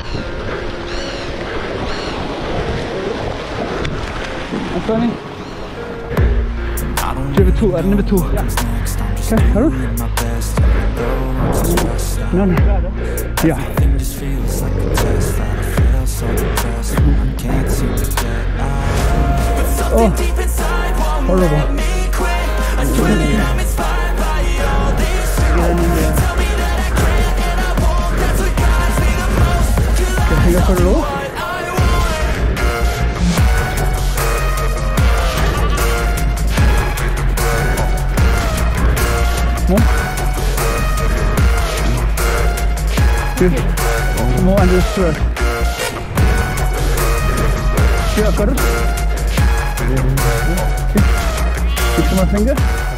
Apa nih? Number 2, number 2. Okay, harus? No, no. Yeah. Oh, horrible. Tiga perlu. More understood. Siap, terus. Kita masih enggak?